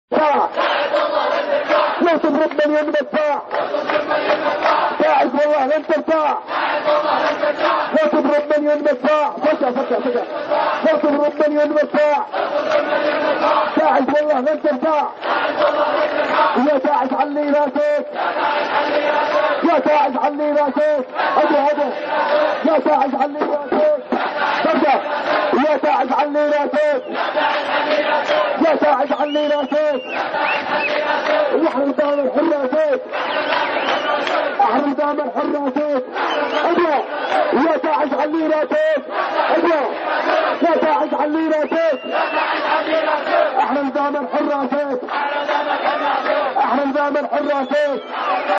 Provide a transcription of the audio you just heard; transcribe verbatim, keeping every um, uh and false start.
لا تضرب مليون مدفع قاعد والله لن ترتاح لا تضرب مليون مدفع فجأة فجأة فجأة لا تضرب مليون مدفع قاعد والله لن ترتاح يا داعش علي راسك يا داعش علي راسك ابو ابو يا داعش علي راسك فجأة يا داعش علي راسك يا داعش علي راسك نحن دام الحراسات احنا دام الحراسات ابو يا داعش علي راسك ابو يا داعش علي راسك احنا دام الحراسات احنا دام الحراسات